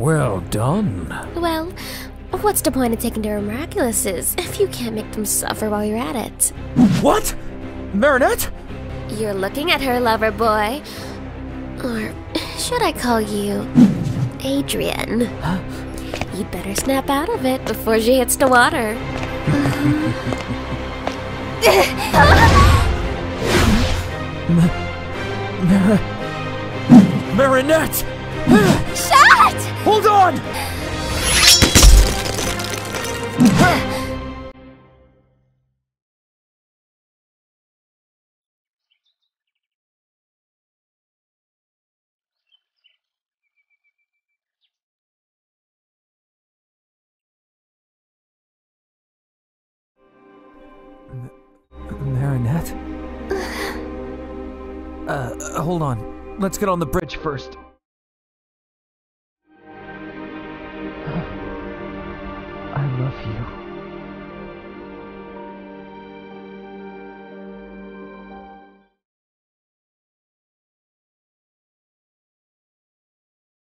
Well done. Well, what's the point of taking their Miraculouses if you can't make them suffer while you're at it? What? Marinette? You're looking at her, lover boy. Or should I call you Adrian? Huh? You'd better snap out of it before she hits the water. Marinette! Shut! Hold on! Marinette? Hold on. Let's get on the bridge first. I love you.